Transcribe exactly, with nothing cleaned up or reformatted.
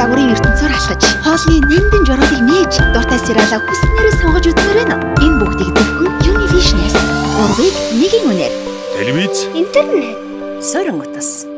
дагварын ертөнцөөр алхаж, хоолны нандин жороолыг нээж, дуртай сериалаа хүснээрээ сонгож үзмээр байна. Энэ бүгдийг зөвхөн Univision-ээс. Урвыг нэгийн үнээр. Телевиз, интернет, сорин утас.